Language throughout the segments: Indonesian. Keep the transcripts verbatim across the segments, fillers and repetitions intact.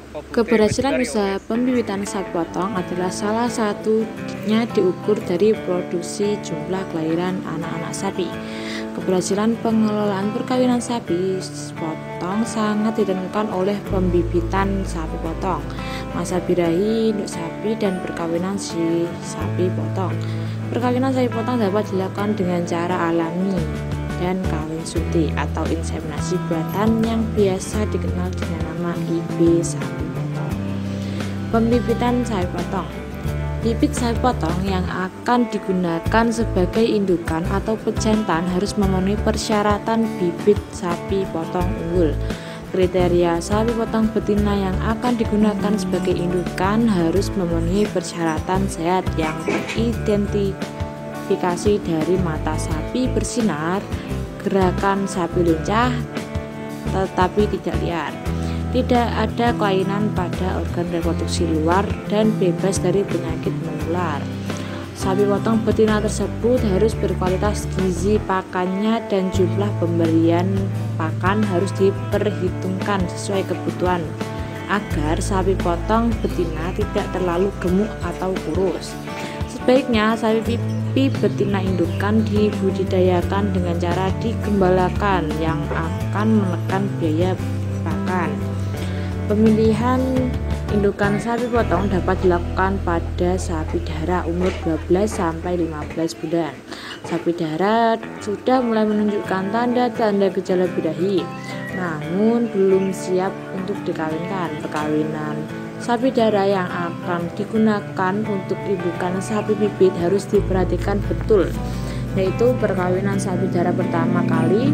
Keberhasilan usaha pembibitan sapi potong adalah salah satunya diukur dari produksi jumlah kelahiran anak-anak sapi. Keberhasilan pengelolaan perkawinan sapi potong sangat ditentukan oleh pembibitan sapi potong, masa birahi induk sapi, dan perkawinan si sapi potong. Perkawinan sapi potong dapat dilakukan dengan cara alami dan kawin suntik atau inseminasi buatan yang biasa dikenal dengan nama I B sapi potong. Pembibitan sapi potong. Bibit sapi potong yang akan digunakan sebagai indukan atau pejantan harus memenuhi persyaratan bibit sapi potong unggul. Kriteria sapi potong betina yang akan digunakan sebagai indukan harus memenuhi persyaratan sehat yang teridentifikasi dari mata sapi bersinar, gerakan sapi lincah tetapi tidak liar, tidak ada kelainan pada organ reproduksi luar, dan bebas dari penyakit menular. Sapi potong betina tersebut harus berkualitas gizi pakannya dan jumlah pemberian pakan harus diperhitungkan sesuai kebutuhan agar sapi potong betina tidak terlalu gemuk atau kurus. Sebaiknya sapi pipi betina indukan dibudidayakan dengan cara digembalakan yang akan menekan biaya pakan. Pemilihan indukan sapi potong dapat dilakukan pada sapi dahara umur dua belas sampai lima belas bulan. Sapi dahara sudah mulai menunjukkan tanda-tanda gejala birahi, namun belum siap untuk dikawinkan. Perkawinan sapi dahara yang akan digunakan untuk indukan sapi bibit harus diperhatikan betul, yaitu perkawinan sapi dahara pertama kali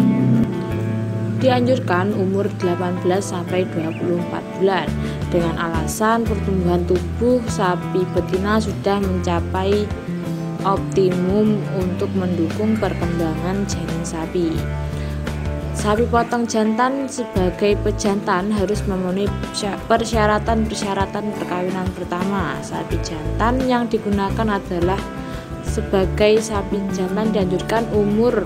dianjurkan umur delapan belas sampai dua puluh empat bulan dengan alasan pertumbuhan tubuh sapi betina sudah mencapai optimum untuk mendukung perkembangan janin sapi. Sapi potong jantan sebagai pejantan harus memenuhi persyaratan-persyaratan perkawinan pertama. Sapi jantan yang digunakan adalah sebagai sapi jantan dianjurkan umur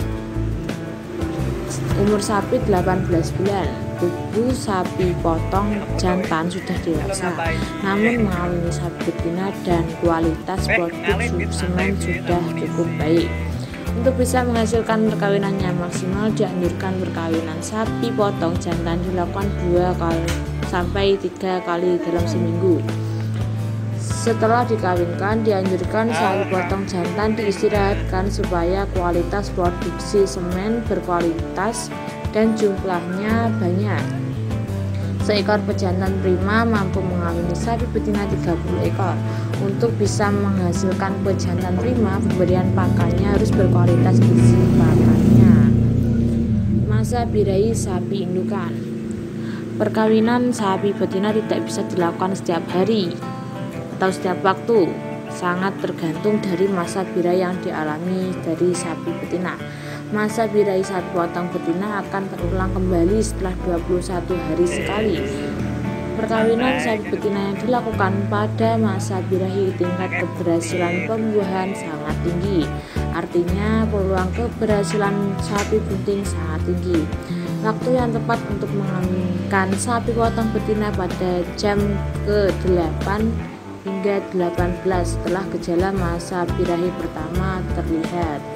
umur sapi delapan belas bulan. Tubuh sapi potong jantan sudah dewasa, namun mengawini sapi betina dan kualitas produk semen sudah cukup baik. Untuk bisa menghasilkan perkawinan yang maksimal, dianjurkan perkawinan sapi potong jantan dilakukan dua kali sampai tiga kali dalam seminggu. Setelah dikawinkan, dianjurkan sapi potong jantan diistirahatkan supaya kualitas produksi semen berkualitas dan jumlahnya banyak. Seekor pejantan prima mampu mengawini sapi betina tiga puluh ekor. Untuk bisa menghasilkan pejantan prima, pemberian pakannya harus berkualitas gizi pakannya. Masa birahi sapi indukan. Perkawinan sapi betina tidak bisa dilakukan setiap hari atau setiap waktu, sangat tergantung dari masa birahi yang dialami dari sapi betina. Masa birahi sapi potong betina akan terulang kembali setelah dua puluh satu hari sekali. Perkawinan sapi betina yang dilakukan pada masa birahi tingkat keberhasilan pembuahan sangat tinggi, artinya peluang keberhasilan sapi bunting sangat tinggi. Waktu yang tepat untuk mengawinkan sapi potong betina pada jam ke delapan hingga delapan belas setelah gejala masa birahi pertama terlihat.